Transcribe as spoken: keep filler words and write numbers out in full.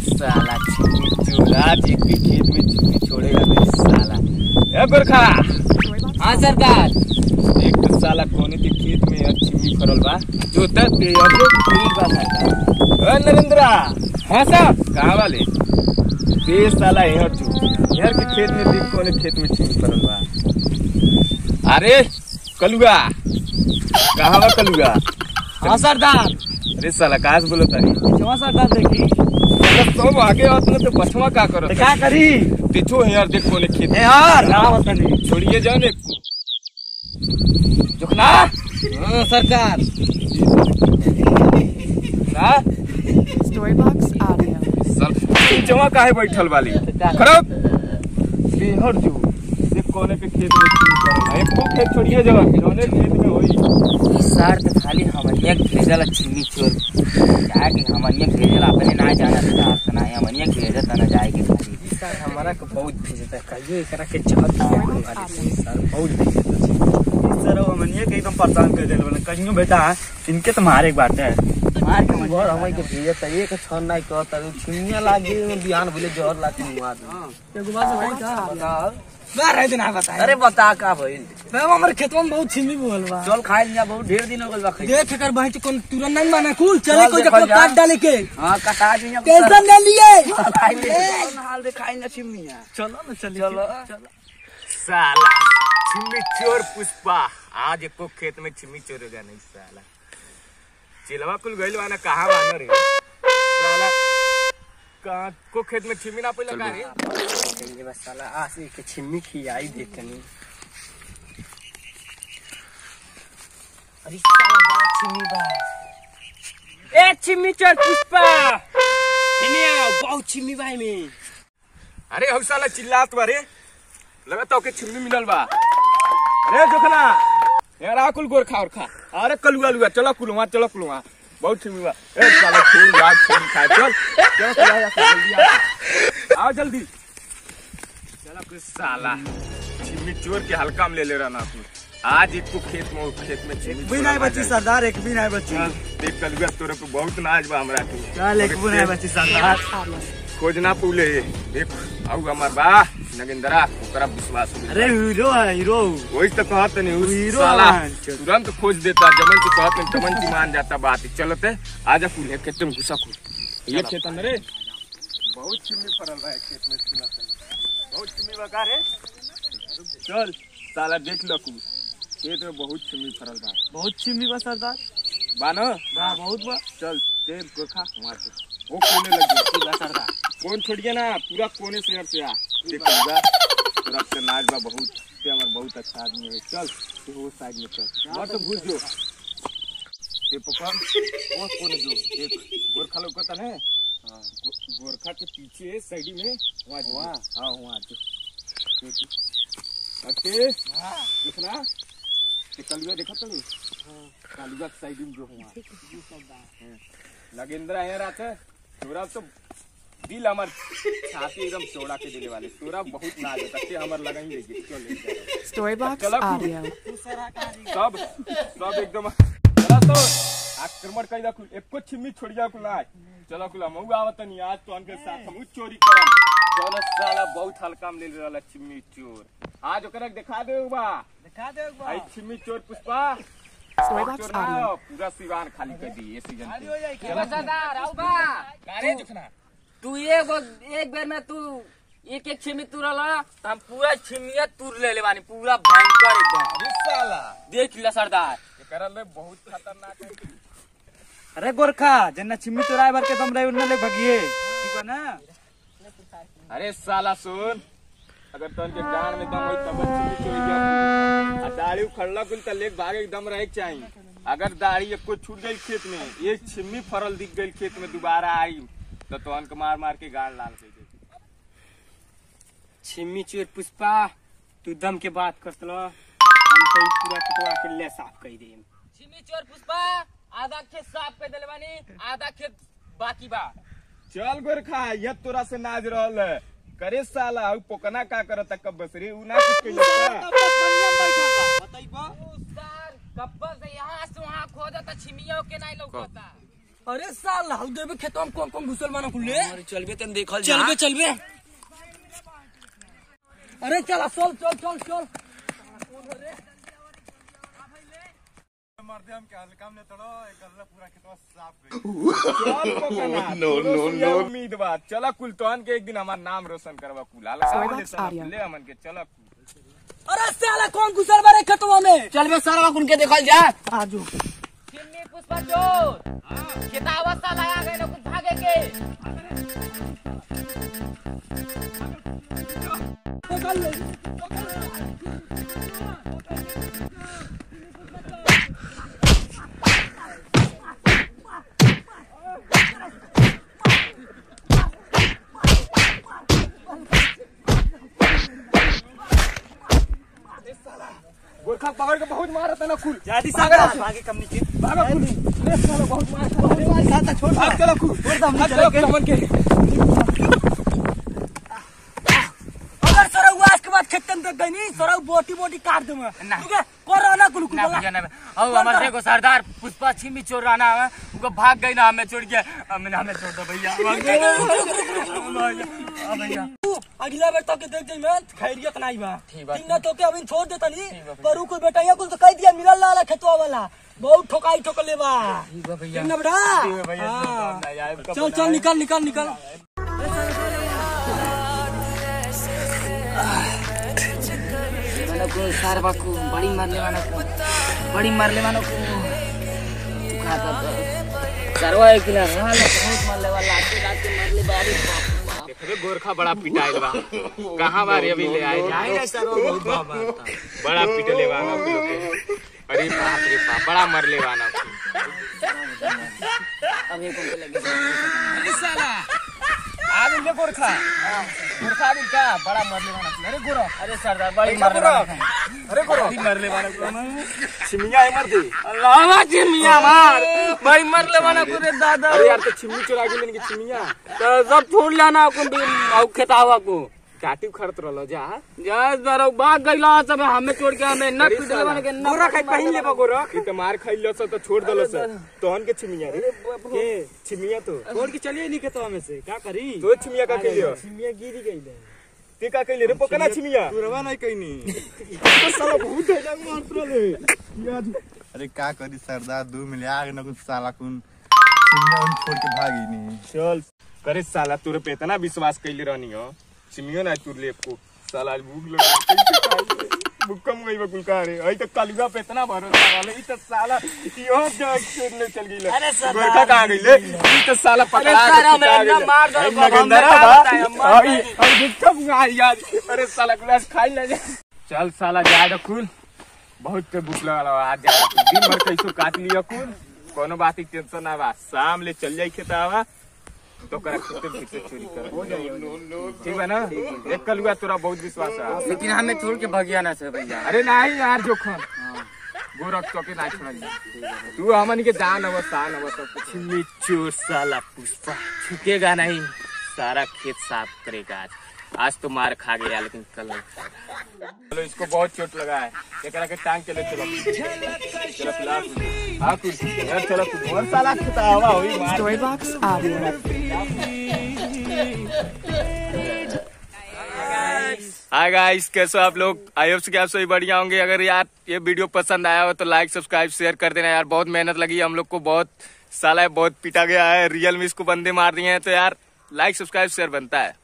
साला छिमी चोर आज एक भी खेत में छिमी छोड़ेगा नहीं साला। ए गोरखा। हाँ सरदार। एक तो साला कोने के खेत में यार छिमी फरल बा जो तक ते यार जो ठीक बा सरदार। ए नरेंद्रा। हाँ साहब। कहाँ वाले ते साला यार जो यार के खेत में देख कोने खेत में छिमी फरल बा। अरे कलुआ कहाँ बा कलुआ। हाँ सरदार। अरे साला कहाँ से बोलो तारी क्यों सरदार देखी सब आगे होता तो बचवा का करो तो क्या करी देखो यार देखो ने खेत यार ना बतानी छोड़िए जाओ ने जोखना। हाँ सरकार ना Story Box Audio. सब जमा काहे बैठल वाली खराब बेहर जो देख कोने के खेत में छिमी करना एक को खेत छोड़िए जाओ जोने खेत में होई सर तो खाली हमनिया भेजल छिमी चोर जाके हमनिया भेजल अपने ना जाना था तो ना हमनिया भेजत ना जाएगी खाली सर हमारा को बहुत भेजता है कहियो एकरा के चाहत सर बहुत भेजता सर हमनिया के एकदम परेशान कर देल वाला कहियो बेटा इनके तो मारे एक बात है मार के घर हमई के भेजत एक छन नहीं कहत छिमिया लागे बिहान भले जहर लाके मुआ दे एगो बात भाई का बार है दिन आ बता अरे बता का भइल मैं हमर खेतवा में बहुत छिमी बोल बा चल खाइ लिया बहुत ढेर दिन हो गइल बा देख कर भाई कोन तुरंत नहीं माने कुल चले कोई जको काट डाले के हां काटा दिया टेंशन ले लिए खाइ ले हाल दे खाइ ना छिमिया चलो ना चलिए चलो साला छिमी चोर पुष्पा आज एको खेत में छिमी चोरेगा नहीं साला चिलवा कुल गइल वाना कहां वाना रे साला कहां को खेत में छिमी ना पइला का रे ये बस साला आसे के छिमी खियाई देखनी अरे साला बड़ा छिमी बा ए छिमी चोर पुष्पा इने बहुत छिमी भाई में अरे हौ साला चिल्लात बारे लगा तो के छिमी मिलल बा अरे जोखना यार आकुल गोरखा और खा अरे कलुआ लुआ चलो कुलवा चलो कुलवा बहुत छिमी बा ए साला फूल रात छिमी खा चल चल जल्दी आ आओ जल्दी चलो कुछ साला छिमी चोर के हल्का में ले ले रहना तू आज एक को खेत में खेत में छिमी भी नहीं बची सरदार एक भी नहीं बची देख कलुआ तोरे को बहुत नाज बा हमरा के चल एक भी नहीं बची सरदार खोजना पुले देख आउ हमार बा नगेंद्रा ओकरा विश्वास अरे हीरो है हीरो वही तो कहत नहीं उस हीरो साला तुरंत खोज देता जमन से कहत नहीं तमन की मान जाता बात चलते आजा पुले खेत में घुसा खुल ये खेत अंदर बहुत छिमी फरल है खेत में बहुत छिमी बका रे चल साला देख लो कु खेत में बहुत छिमी फरल बा बहुत छिमी बा सरदार बा न बा बहुत बा चल तेल गोखा वहां से वो कोने लग गया सरदार कौन छोड़िए ना पूरा कोने से से आ देखूंगा पूरा का नाच बा बहुत ते हमर बहुत अच्छा आदमी है चल तू वो साइड में चल और तो घुस जो ते पकड़ वो कोने जो देख गोरखा लोकता है हां गोरखा के पीछे साइड में वहां वहां हां वहां जो अते हां देखना ते कलुआ देखा तो हां कलुआ साइड में जो वहां नगेंद्र है रात तोरा तो दिल हमर छाती एकदम चौड़ा के दिले वाले तोरा बहुत नाज होता ते हमर लगाई लेगी चल Story Box Audio. सब सब एकदम चला तो आक्रमण कई दा एको छिमी छोड़ जा कुल आज चला कुल हम आवत नहीं आज तो उनके साथ हम चोरी करम कौन साला बहुत हल्का में ले रहला छिमी चोर आज ओकरा दिखा दे बा दिखा दे बा आई छिमी चोर पुष्पा Story Box Audio. पूरा सिवान खाली कर दी ये सीजन चला सरदार आओ बा कारे जुखना तू एक एक बेर में तू एक एक छिमी तुरला त हम पूरा छिमिया तुर ले ले बानी पूरा भयंकर एकदम अरे साला देख लिया सरदार एकरा ले बहुत खतरनाक है अरे गोरखा जन्ना छिमी तुराए भर के तुम रहे उन्ने ले भगिए ठीक है ना अरे साला सुन अगर तन के जान में दम होई तब छिमी चोरी जा आ दाढ़ी उखड़ला कुल त लेक भागे एकदम रहे के चाहिए अगर दाढ़ी एको छूट गई खेत में एक छिमी फरल दिख गई खेत में दोबारा आई तो तोन के मार मार के गाड़ लाल कर दे छिमी चोर पुष्पा तू दम के बात करतलो हम तो पूरा खेतवा के ले साफ कर देम छिमी चोर पुष्पा आधा खेत साफ कर देले बानी आधा खेत बाकी बा चल गोरखा ये तोरा से नाज रहल है करे साला उ पोकना का करत कब बसरे उ ना कुछ कइला बस बढ़िया बैठा बा बताइबो सर कब्बा से यहां से वहां खोदा त छिमियो के नहीं लौकता अरे साल हाउ देबे खेतवा में कौन कौन घुसल माना खुले अरे चलबे तन देखल जा चलबे चलबे अरे चल चल चल चल चल मरते हम क्या काम ने तड़ो एक अल्लाह पूरा खेतवा साफ कर नो नो नो उम्मीद बात चला कुल तोहन के एक दिन हमार नाम रोशन करवा कुल ले हमन के चला। अरे साला कौन घुसल बारे खेतवा में चलबे सारा उनके देखल जा आजो चिमनी पुष्पा चोर खेतावा सा लगा गए ना कुछ भागे के पकड़ ले गोरखा पकड़ के बहुत मारा था ना कुल जाती सागर आगे कम नीचे भागा कुल ले साला बहुत मार बहुत मार साथा छोड़ भाग चलो कुल छोड़ दम भाग चलो के हमन के अगर सरौ आज के बाद खेतन तक गई नहीं सरौ बोटी बोटी काट दूंगा ठीक है कोरोना कुल कुल ना ना अब हमारे देखो सरदार पुष्पा छिमी चोर रहना है उनको भाग गई ना हमें छोड़ के हमें हमें छोड़ दो भैया भैया अगला बार तो के देख जाई मैं खैरियत नहीं बा ठीक ना तो के अभी छोड़ देता नहीं करू कोई बेटा या कुछ तो कह दिया मिलल लाला खेतवा वाला बहुत ठोकाई ठोकले बा ठीक है भैया ना बेटा चल चल निकल निकल निकल को सार बाकू बड़ी मारले वाला को बड़ी मारले वाला को खाता तो सरवा है कि ना बहुत मारले वाला आते आते मारले बारी देखबे गोरखा बड़ा पिटाइल बा कहां बारे अभी ले आए जाए सरवा बहुत बाबा बड़ा पिटले वाला के अरे बाप रे बाप बड़ा मरले वाला अब ये को लगे साला आगे ले गोरखा गोरखा आगे क्या बड़ा मरले वाला अरे गोरा अरे सरदार बड़ी मारले वाला अरे गोरा मरले वाला छिमिया है मर दे अल्लाह छिमिया मार बड़ी मारले वाला को रे दादा अरे यार तो छिमी चुरा के लेने की छिमिया तो सब छोड़ लेना को औ खेतावा को काटी खड़त रहलो जा जा दरो भाग गइला सब हमें छोड़ के हमें न पिटले वाला के गोरा खाई पहिन ले बा गोरा ई त मार खइलो स त छोड़ देलो स तोहन के छिमिया रे के छिमिया तो छोड़ के चलिए नहीं खेतवा में से क्या करी तो छिमिया का कइलियो छिमिया गिरी गई ले ते का कइले रे पकना छिमिया तुरवा नहीं कइनी तो साला बहुत है ना मार रहले याद अरे का करी सरदार दो मिले आगे न कुछ साला कुन उन छोड़ के भागी नहीं चल करे साला तोरे पे इतना विश्वास कइले रहनी हो छिमियो ना तुर ले को साला भूख लगा भूकम गई बकुल का रे आई त कलुआ पे इतना भरोसा वाले ई त साला इहो जग छोड़ ले चल गइले अरे सरदार गोरखा कहां गइले ई त साला पकड़ा सारा में ना मार दो आई आई भूकम गई यार अरे साला ग्लास खाई ले चल साला जा दो कुल बहुत के भूख लगा आज जा दिन भर कैसो काट लिया कुल कोनो बात की टेंशन ना बा शाम ले चल जाई खेतावा तो करा खेते फिर से चोरी कर हो जाए ठीक है ना एक कलुआ तोरा बहुत विश्वास है लेकिन हमें छोड़ के भगिया ना से भैया अरे नहीं यार जोखन गोरख चौके ना छोड़ तू हमन के जान अब शान अब सब छिमी चोर साला पुष्पा छुकेगा नहीं सारा खेत साफ करेगा आज आज तो मार खा गया लेकिन कल चलो इसको बहुत चोट लगा है एकरा के टांग के ले चलो चलो फिलहाल हां कुछ यार चलो कुछ और साला खतावा होई मार Storybox Audio. हाय गाइस कैसे हो आप लोग आई होप कि आप सभी बढ़िया होंगे। अगर यार ये वीडियो पसंद आया हो तो लाइक सब्सक्राइब शेयर कर देना यार। बहुत मेहनत लगी हम लोग को, बहुत साला बहुत पीटा गया है, रियल में इसको बंदे मार दिए हैं तो यार लाइक सब्सक्राइब शेयर बनता है।